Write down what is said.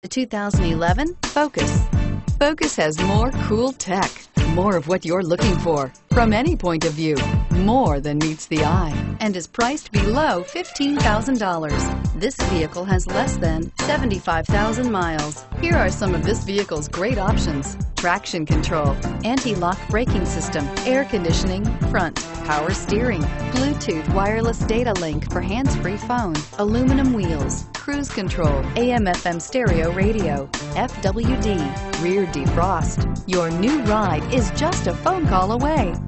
The 2011 Focus. Focus has more cool tech, more of what you're looking for, from any point of view, more than meets the eye, and is priced below $15,000. This vehicle has less than 75,000 miles. Here are some of this vehicle's great options: traction control, anti-lock braking system, air conditioning, front, power steering, Bluetooth wireless data link for hands-free phone, aluminum wheels, cruise control, AM/FM stereo radio, FWD, rear defrost. Your new ride is just a phone call away.